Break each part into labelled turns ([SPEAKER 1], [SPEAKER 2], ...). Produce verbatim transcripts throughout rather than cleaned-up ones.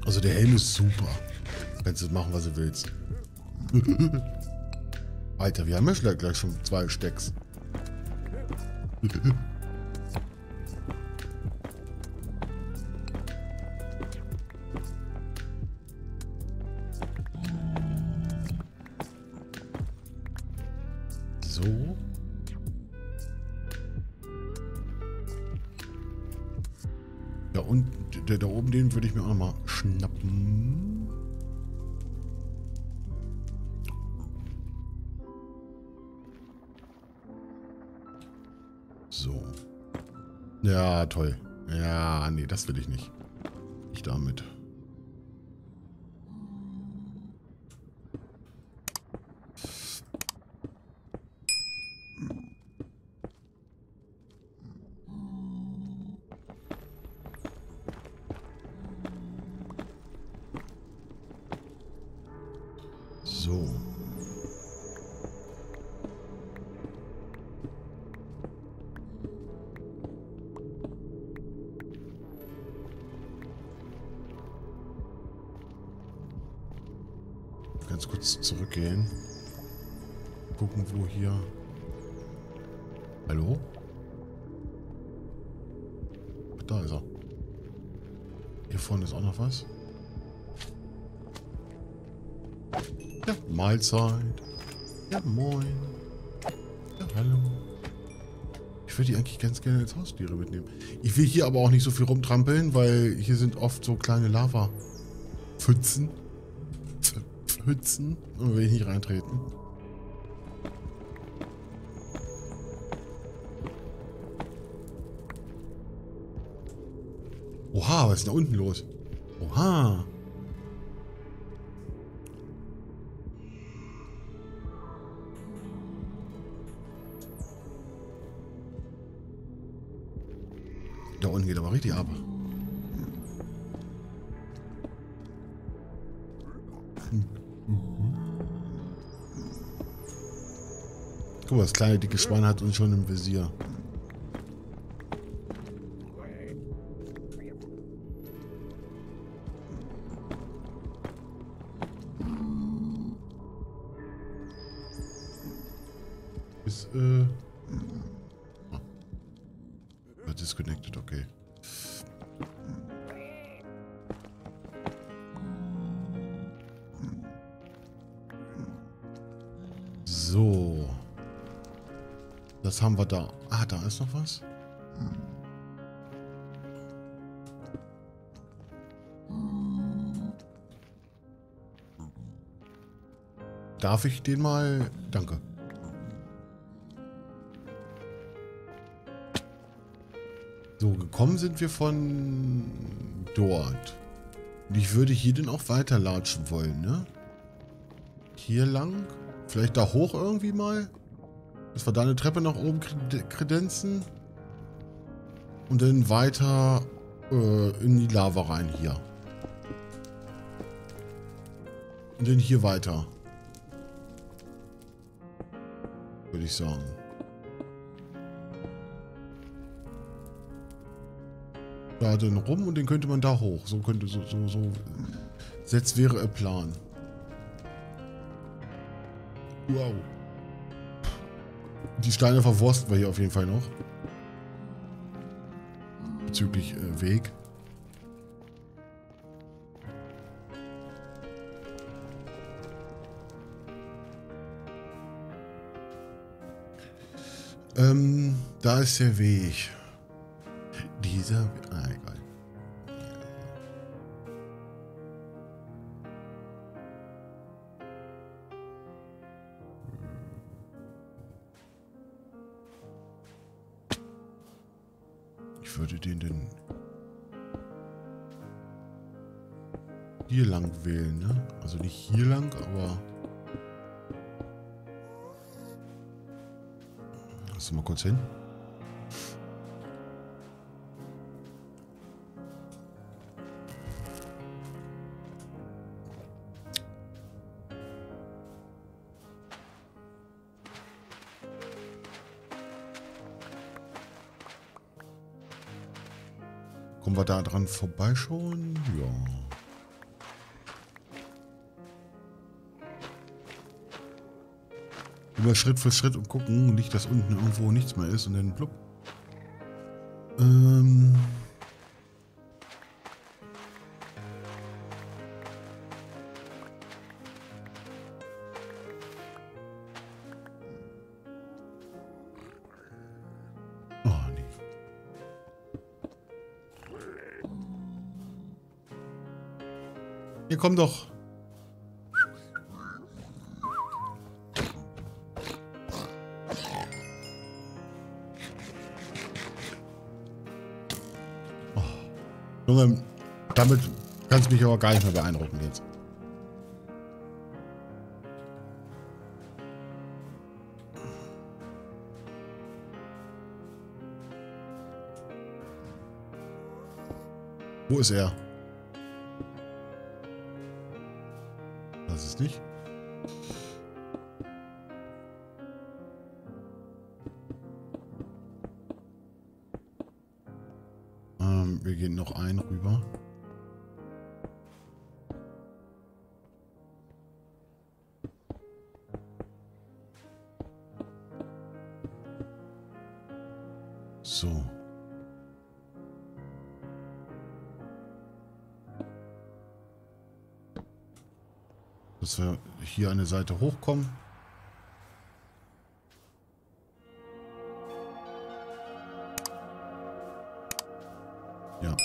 [SPEAKER 1] Also der Helm ist super. Kannst du machen, was du willst. Alter, wir haben ja gleich schon zwei Stecks. So. Ja, und der da oben, den würde ich mir auch noch mal schnappen. So. Ja, toll. Ja, nee, das will ich nicht. Nicht damit. So. Ganz kurz zurückgehen. Gucken, wo hier... Hallo? Ach, da ist er. Hier vorne ist auch noch was. Ja, Mahlzeit. Ja, moin. Ja, hallo. Ich würde die eigentlich ganz gerne als Haustiere mitnehmen. Ich will hier aber auch nicht so viel rumtrampeln, weil hier sind oft so kleine Lava-Pfützen. Pfützen. Da will ich nicht reintreten. Oha, was ist denn da unten los? Oha. Da unten geht aber richtig ab. Guck mal, das kleine dicke Schwein hat uns schon im Visier. Ist, äh... Oh. Disconnected, okay. So. Das haben wir da. Ah, da ist noch was. Darf ich den mal... Danke. So, gekommen sind wir von dort. Und ich würde hier dann auch weiterlatschen wollen, ne? Hier lang. Vielleicht da hoch irgendwie mal. Dass wir da eine Treppe nach oben kredenzen. Und dann weiter äh, in die Lava rein hier. Und dann hier weiter. Würde ich sagen. Da dann rum und den könnte man da hoch. So könnte so, so, so. Jetzt wäre ein Plan. Wow. Die Steine verwursten wir hier auf jeden Fall noch. Bezüglich äh, Weg. Ähm, da ist der Weg. Dieser... Ah, egal. Ich würde den denn hier lang wählen, ne? Also nicht hier lang, aber... Lass mal kurz hin. Kommen wir da dran vorbei schon? Ja. Immer Schritt für Schritt und gucken, nicht, dass unten irgendwo nichts mehr ist und dann blub. Ähm... Hier, komm doch. Oh. Junge, damit kannst du mich aber gar nicht mehr beeindrucken jetzt. Wo ist er? Das ist nicht. Ähm, wir gehen noch einen rüber. So. Dass wir hier eine Seite hochkommen. Ja.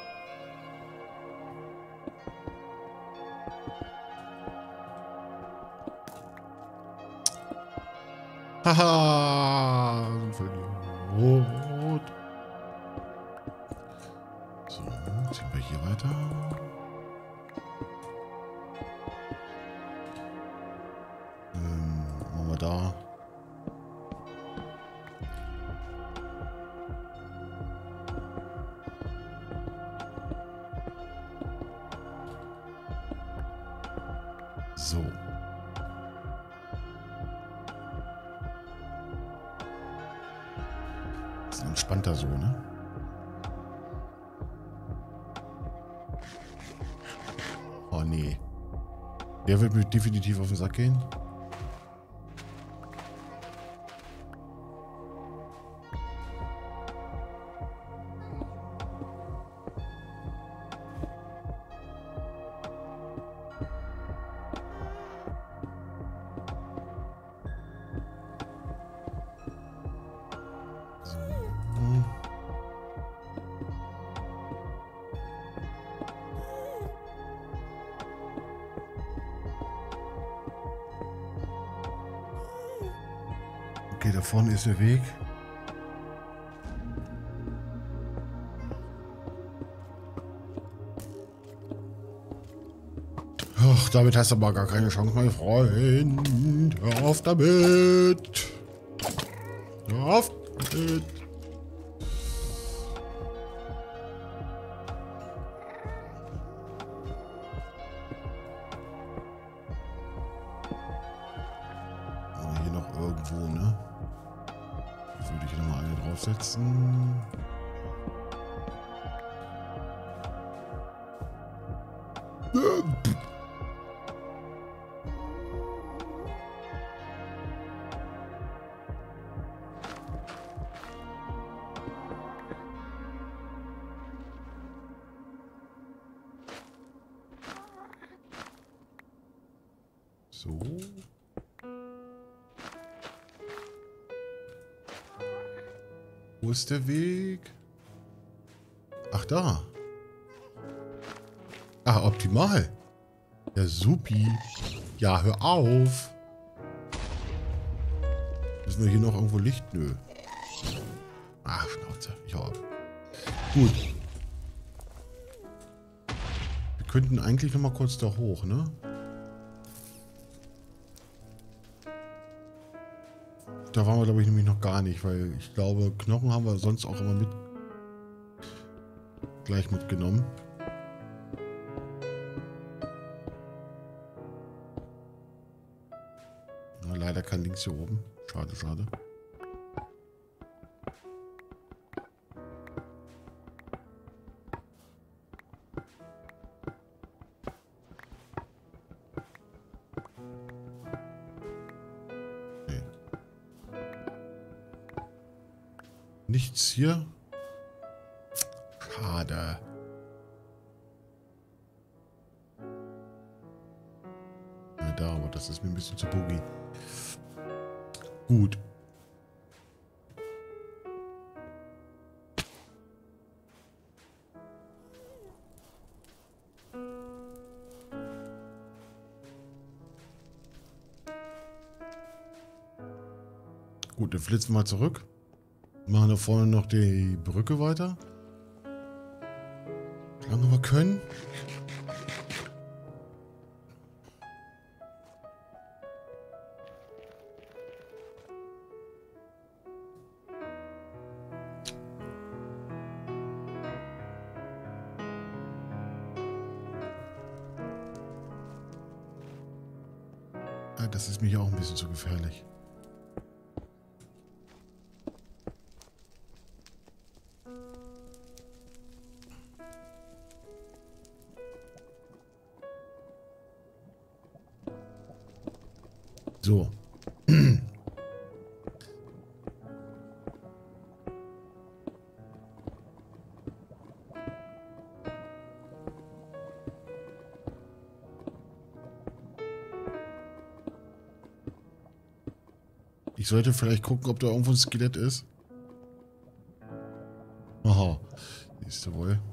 [SPEAKER 1] Haha. Rot. So, ziehen wir hier weiter. Da. So. Das ist entspannter so, ne? Oh nee. Der wird mir definitiv auf den Sack gehen. Okay, da vorne ist der Weg. Ach, damit hast du aber gar keine Chance, mein Freund. Hör auf damit. Hör auf damit. Oh, hier noch irgendwo, ne? Hier würde ich nochmal eine draufsetzen. So. Wo ist der Weg? Ach, da. Ah, optimal. Ja, supi. Ja, hör auf. Müssen wir hier noch irgendwo Licht? Nö. Ach, Schnauze. Ich hau ab. Gut. Wir könnten eigentlich noch mal kurz da hoch, ne? Da waren wir, glaube ich, nämlich noch gar nicht, weil ich glaube, Knochen haben wir sonst auch immer mit gleich mitgenommen. Na, leider kein Links hier oben. Schade, schade. Okay. Nichts hier. Schade. Ja, da, aber das ist mir ein bisschen zu boogie. Gut. Gut, dann flitzen wir mal zurück. Machen da vorne noch die Brücke weiter. Solange wir können. Ah, das ist mir auch ein bisschen zu gefährlich. So. Ich sollte vielleicht gucken, ob da irgendwo ein Skelett ist. Aha. Siehst du wohl.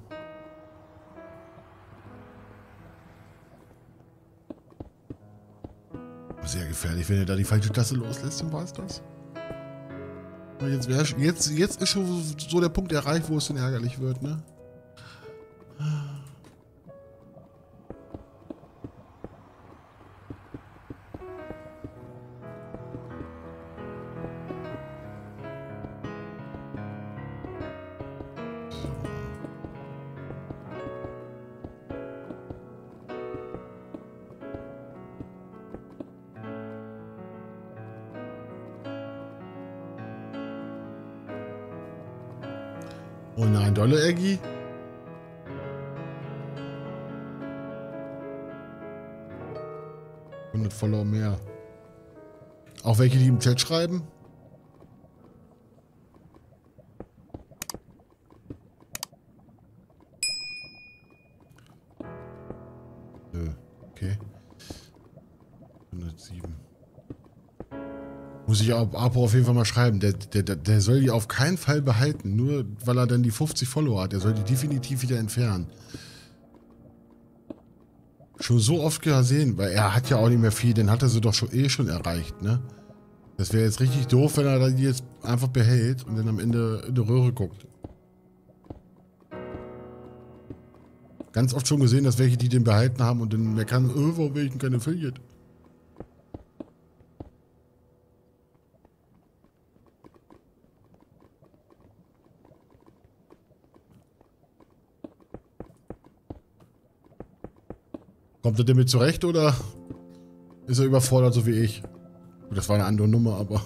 [SPEAKER 1] Sehr gefährlich, wenn er da die falsche Taste loslässt, dann war es das. Jetzt, wär, jetzt, jetzt ist schon so der Punkt erreicht, wo es dann ärgerlich wird, ne? Oh nein, dolle Eggy. hundert Follower mehr. Auch welche, die im Chat schreiben? Nö, okay. hundertsieben. Muss ich Apo auf jeden Fall mal schreiben. Der, der, der soll die auf keinen Fall behalten, nur weil er dann die fünfzig Follower hat. Der soll die definitiv wieder entfernen. Schon so oft gesehen, weil er hat ja auch nicht mehr viel, den hat er sie doch schon eh schon erreicht, ne? Das wäre jetzt richtig doof, wenn er die jetzt einfach behält und dann am Ende in die Röhre guckt. Ganz oft schon gesehen, dass welche, die den behalten haben und dann meckern, öh, warum will ich denn keine Affiliate? Kommt er damit zurecht oder ist er überfordert, so wie ich? Das war eine andere Nummer, aber...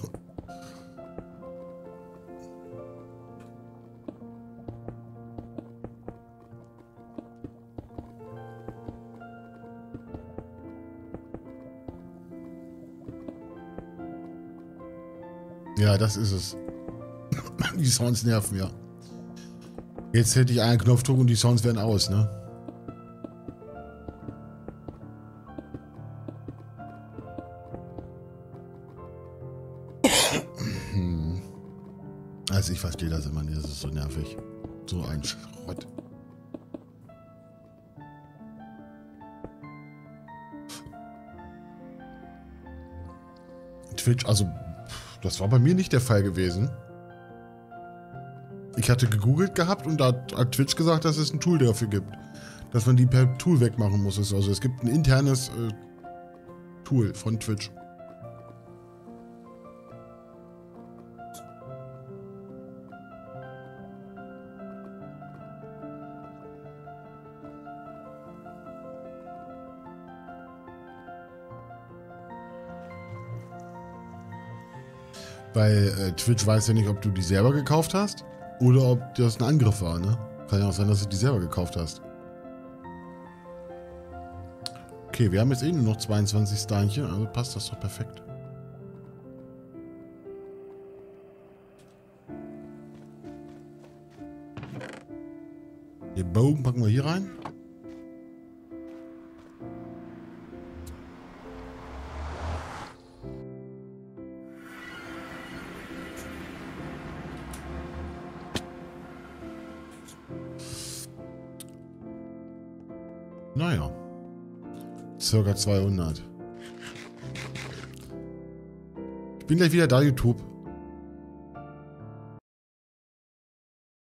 [SPEAKER 1] Ja, das ist es. Die Sounds nerven, ja. Jetzt hätte ich einen Knopfdruck und die Sounds wären aus, ne? Also ich verstehe das immer nicht, das ist so nervig. So ein Schrott. Twitch, also das war bei mir nicht der Fall gewesen. Ich hatte gegoogelt gehabt und da hat Twitch gesagt, dass es ein Tool dafür gibt. Dass man die per Tool wegmachen muss. Also es gibt ein internes äh, Tool von Twitch. Weil äh, Twitch weiß ja nicht, ob du die selber gekauft hast oder ob das ein Angriff war, ne? Kann ja auch sein, dass du die selber gekauft hast. Okay, wir haben jetzt eh nur noch zweiundzwanzig Steinchen, also passt das doch perfekt. Den Bogen packen wir hier rein. Naja. Circa zweihundert. Ich bin gleich wieder da, YouTube.